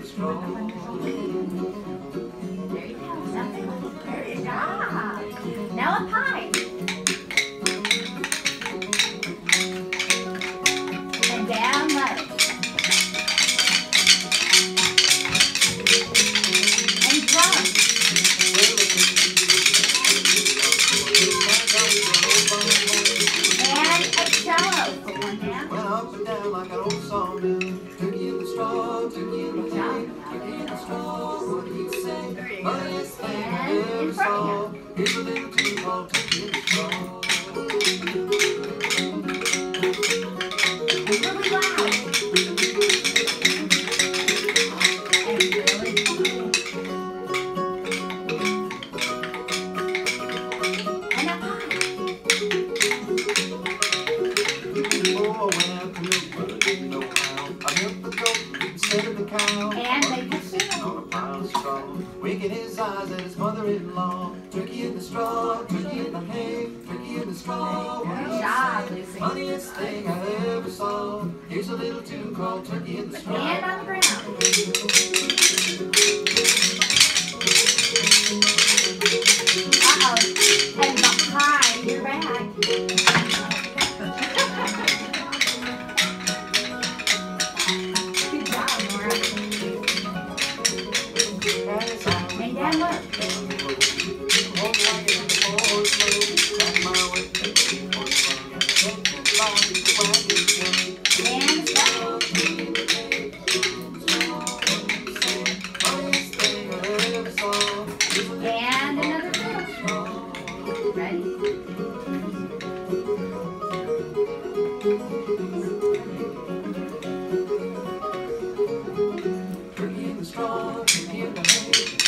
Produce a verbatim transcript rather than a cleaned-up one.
straw. There you go. Something. There you go. Now a pie. And down low. And drum. And a cello. Put one down. Went up and down like an old sawmill. Turkey in the straw, turkey in the hay, turkey in the straw. What do you say? Funniest thing I ever saw. Here's a little tune called Turkey in the Straw. Really loud. And really cool. And a pie. Oh, I went out to milk, but I didn't know how. I milked the goat instead of the cow. And they just sing. On a pile of straw, winking his eyes at his mother-in-law. Turkey in the straw, turkey in the hay, turkey in the straw. Good job, Lucy. Funniest thing I ever saw. Here's a little tune called Turkey in the Straw. And on the ground. Uh-oh. And behind your back. Good job, Laura. And down low. And stop. And another fill. Ready? Turkey in the straw, turkey in the hay,